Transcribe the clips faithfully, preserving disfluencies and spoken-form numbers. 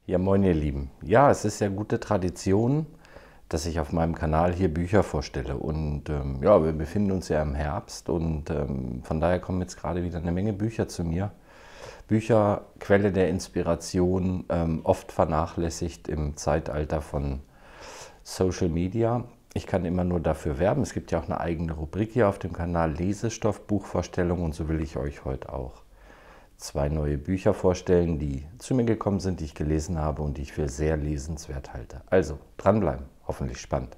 Ja, moin ihr Lieben. Ja, es ist ja gute Tradition, dass ich auf meinem Kanal hier Bücher vorstelle. Und ähm, ja, wir befinden uns ja im Herbst und ähm, von daher kommen jetzt gerade wieder eine Menge Bücher zu mir. Bücher, Quelle der Inspiration, ähm, oft vernachlässigt im Zeitalter von Social Media. Ich kann immer nur dafür werben. Es gibt ja auch eine eigene Rubrik hier auf dem Kanal Lesestoff, Buchvorstellung, und so will ich euch heute auch zwei neue Bücher vorstellen, die zu mir gekommen sind, die ich gelesen habe und die ich für sehr lesenswert halte. Also dranbleiben, hoffentlich spannend.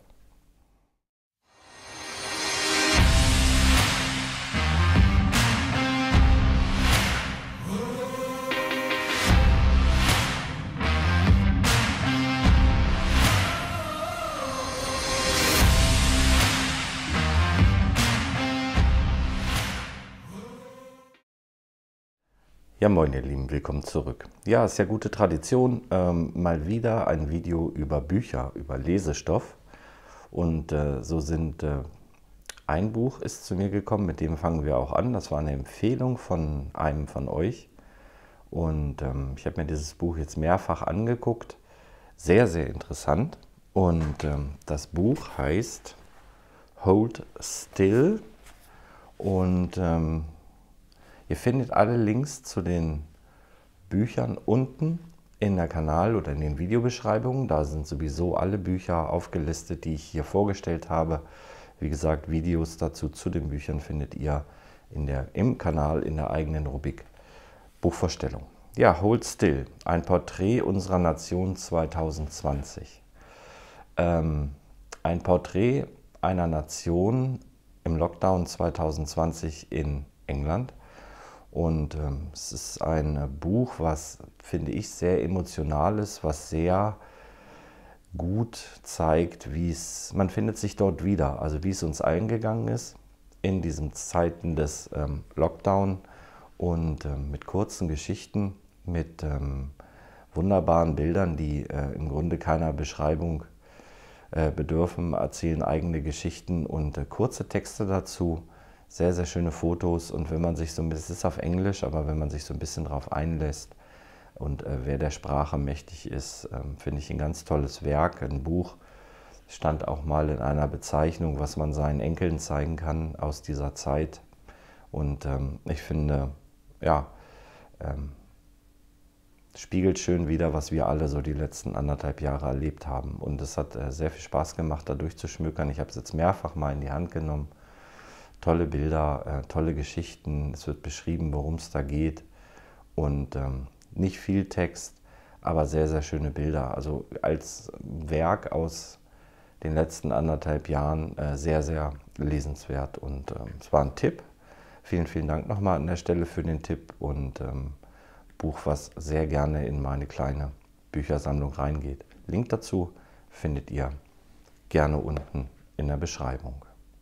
Ja, moin ihr Lieben, willkommen zurück. Ja, ist ja gute Tradition, ähm, mal wieder ein Video über Bücher, über Lesestoff. Und äh, so sind äh, ein Buch ist zu mir gekommen, mit dem fangen wir auch an. Das war eine Empfehlung von einem von euch. Und ähm, ich habe mir dieses Buch jetzt mehrfach angeguckt. Sehr, sehr interessant. Und ähm, das Buch heißt Hold Still. Und ähm, ihr findet alle Links zu den Büchern unten in der Kanal- oder in den Videobeschreibungen. Da sind sowieso alle Bücher aufgelistet, die ich hier vorgestellt habe. Wie gesagt, Videos dazu zu den Büchern findet ihr in der, im Kanal in der eigenen Rubrik Buchvorstellung. Ja, Hold Still, ein Porträt unserer Nation zwanzig zwanzig. Ähm, ein Porträt einer Nation im Lockdown zwanzig zwanzig in England. Und ähm, es ist ein Buch, was, finde ich, sehr emotional ist, was sehr gut zeigt, wie es, man findet sich dort wieder, also wie es uns allen gegangen ist in diesen Zeiten des ähm, Lockdown und ähm, mit kurzen Geschichten, mit ähm, wunderbaren Bildern, die äh, im Grunde keiner Beschreibung äh, bedürfen, erzählen eigene Geschichten und äh, kurze Texte dazu. Sehr, sehr schöne Fotos, und wenn man sich so ein bisschen, es ist auf Englisch, aber wenn man sich so ein bisschen darauf einlässt und äh, wer der Sprache mächtig ist, ähm, finde ich ein ganz tolles Werk, ein Buch. Stand auch mal in einer Bezeichnung, was man seinen Enkeln zeigen kann aus dieser Zeit. Und ähm, ich finde, ja, ähm, spiegelt schön wider, was wir alle so die letzten anderthalb Jahre erlebt haben. Und es hat äh, sehr viel Spaß gemacht, da durchzuschmökern. Ich habe es jetzt mehrfach mal in die Hand genommen. Tolle Bilder, äh, tolle Geschichten, es wird beschrieben, worum es da geht, und ähm, nicht viel Text, aber sehr, sehr schöne Bilder. Also als Werk aus den letzten anderthalb Jahren äh, sehr, sehr lesenswert, und ähm, es war ein Tipp. Vielen, vielen Dank nochmal an der Stelle für den Tipp, und ähm, Buch, was sehr gerne in meine kleine Büchersammlung reingeht. Link dazu findet ihr gerne unten in der Beschreibung.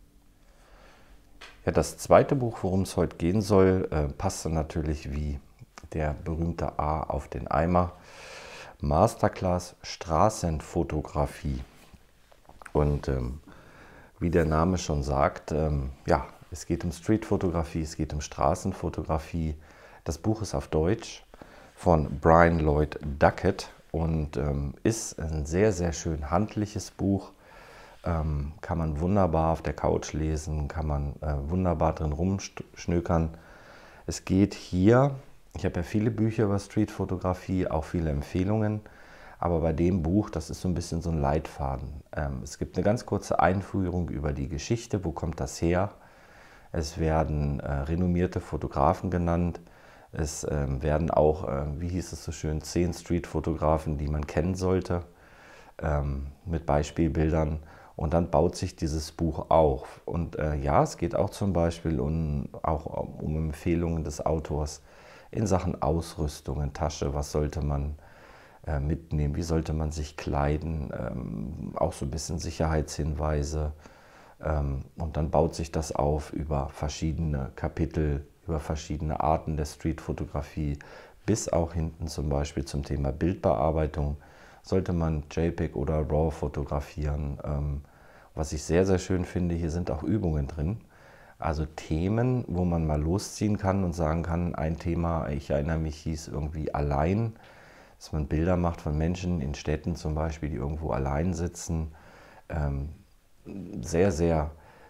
Ja, das zweite Buch, worum es heute gehen soll, äh, passte natürlich wie der berühmte A auf den Eimer. Masterclass Straßenfotografie. Und ähm, wie der Name schon sagt, ähm, ja, es geht um Streetfotografie, es geht um Straßenfotografie. Das Buch ist auf Deutsch von Brian Lloyd Duckett und ähm, ist ein sehr, sehr schön handliches Buch. Ähm, kann man wunderbar auf der Couch lesen, kann man äh, wunderbar drin rumschnökern. Es geht hier, ich habe ja viele Bücher über Streetfotografie, auch viele Empfehlungen, aber bei dem Buch, das ist so ein bisschen so ein Leitfaden. Ähm, es gibt eine ganz kurze Einführung über die Geschichte, wo kommt das her. Es werden äh, renommierte Fotografen genannt. Es ähm, werden auch, äh, wie hieß es so schön, zehn Streetfotografen, die man kennen sollte, ähm, mit Beispielbildern. Und dann baut sich dieses Buch auf. Und äh, ja, es geht auch zum Beispiel um, auch um Empfehlungen des Autors in Sachen Ausrüstung, in Tasche, was sollte man äh, mitnehmen, wie sollte man sich kleiden, ähm, auch so ein bisschen Sicherheitshinweise. Ähm, und dann baut sich das auf über verschiedene Kapitel, über verschiedene Arten der Streetfotografie, bis auch hinten zum Beispiel zum Thema Bildbearbeitung. Sollte man JPEG oder RAW fotografieren? Ähm, was ich sehr, sehr schön finde, hier sind auch Übungen drin. Also Themen, wo man mal losziehen kann und sagen kann, ein Thema, ich erinnere mich, hieß irgendwie allein dass man Bilder macht von Menschen in Städten zum Beispiel, die irgendwo allein sitzen. Ähm, sehr, sehr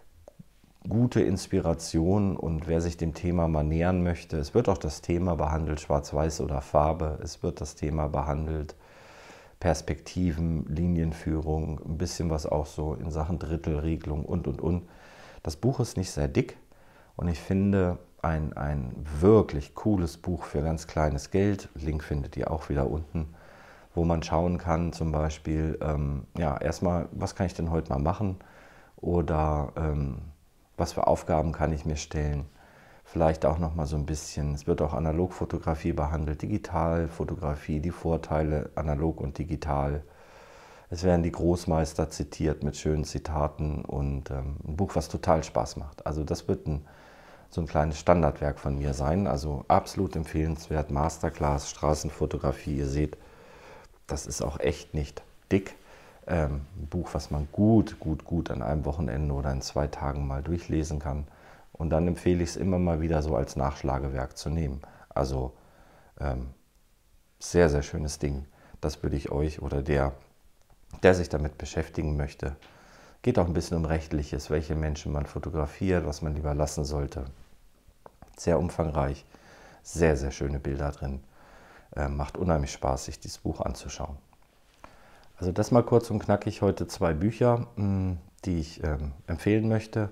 gute Inspiration, und wer sich dem Thema mal nähern möchte, es wird auch das Thema behandelt, Schwarz-Weiß oder Farbe, es wird das Thema behandelt, Perspektiven, Linienführung, ein bisschen was auch so in Sachen Drittelregelung und, und, und. Das Buch ist nicht sehr dick und ich finde ein, ein wirklich cooles Buch für ganz kleines Geld. Link findet ihr auch wieder unten, wo man schauen kann, zum Beispiel, ähm, ja, erstmal, was kann ich denn heute mal machen oder ähm, was für Aufgaben kann ich mir stellen. Vielleicht auch noch mal so ein bisschen, es wird auch Analogfotografie behandelt, Digitalfotografie, die Vorteile analog und digital. Es werden die Großmeister zitiert mit schönen Zitaten und ähm, ein Buch, was total Spaß macht. Also das wird ein, so ein kleines Standardwerk von mir sein. Also absolut empfehlenswert, Masterclass, Straßenfotografie. Ihr seht, das ist auch echt nicht dick. Ähm, ein Buch, was man gut, gut, gut an einem Wochenende oder in zwei Tagen mal durchlesen kann. Und dann empfehle ich es immer mal wieder so als Nachschlagewerk zu nehmen. Also ähm, sehr, sehr schönes Ding. Das würde ich euch oder der, der sich damit beschäftigen möchte. Geht auch ein bisschen um Rechtliches, welche Menschen man fotografiert, was man lieber lassen sollte. Sehr umfangreich, sehr, sehr schöne Bilder drin. Ähm, macht unheimlich Spaß, sich dieses Buch anzuschauen. Also das mal kurz und knackig, heute zwei Bücher, die ich ähm, empfehlen möchte.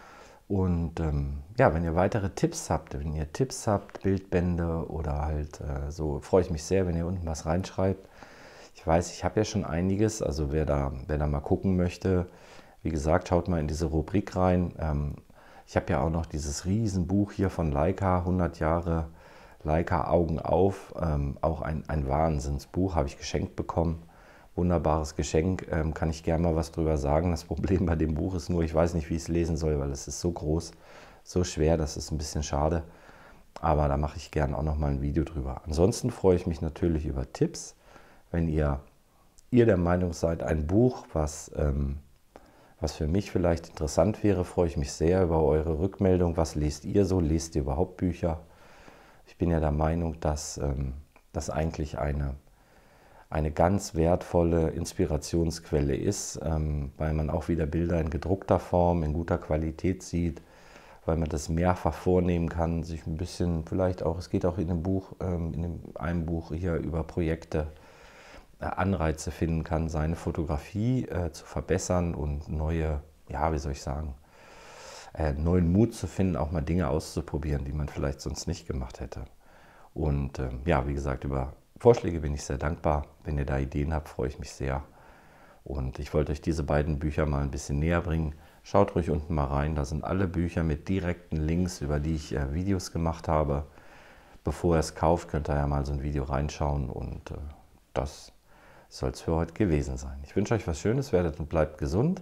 Und ähm, ja, wenn ihr weitere Tipps habt, wenn ihr Tipps habt, Bildbände oder halt äh, so, freue ich mich sehr, wenn ihr unten was reinschreibt. Ich weiß, ich habe ja schon einiges, also wer da, wer da mal gucken möchte, wie gesagt, schaut mal in diese Rubrik rein. Ähm, ich habe ja auch noch dieses Riesenbuch hier von Leica, hundert Jahre Leica Augen auf, ähm, auch ein, ein Wahnsinnsbuch, habe ich geschenkt bekommen. Wunderbares Geschenk, ähm, kann ich gerne mal was drüber sagen. Das Problem bei dem Buch ist nur, ich weiß nicht, wie ich es lesen soll, weil es ist so groß, so schwer, das ist ein bisschen schade. Aber da mache ich gerne auch noch mal ein Video drüber. Ansonsten freue ich mich natürlich über Tipps. Wenn ihr, ihr der Meinung seid, ein Buch, was, ähm, was für mich vielleicht interessant wäre, freue ich mich sehr über eure Rückmeldung. Was lest ihr so? Lest ihr überhaupt Bücher? Ich bin ja der Meinung, dass ähm, das eigentlich eine eine ganz wertvolle Inspirationsquelle ist, ähm, weil man auch wieder Bilder in gedruckter Form, in guter Qualität sieht, weil man das mehrfach vornehmen kann, sich ein bisschen, vielleicht auch, es geht auch in einem Buch, ähm, in dem, einem Buch hier über Projekte, äh, Anreize finden kann, seine Fotografie äh, zu verbessern und neue, ja, wie soll ich sagen, äh, neuen Mut zu finden, auch mal Dinge auszuprobieren, die man vielleicht sonst nicht gemacht hätte. Und ähm, ja, wie gesagt, über Vorschläge bin ich sehr dankbar. Wenn ihr da Ideen habt, freue ich mich sehr. Und ich wollte euch diese beiden Bücher mal ein bisschen näher bringen. Schaut ruhig unten mal rein, da sind alle Bücher mit direkten Links, über die ich äh, Videos gemacht habe. Bevor ihr es kauft, könnt ihr ja mal so ein Video reinschauen und äh, das soll es für heute gewesen sein. Ich wünsche euch was Schönes, werdet und bleibt gesund.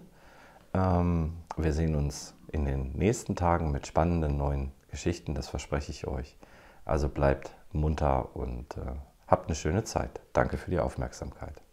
Ähm, wir sehen uns in den nächsten Tagen mit spannenden neuen Geschichten, das verspreche ich euch. Also bleibt munter und äh, habt eine schöne Zeit. Danke für die Aufmerksamkeit.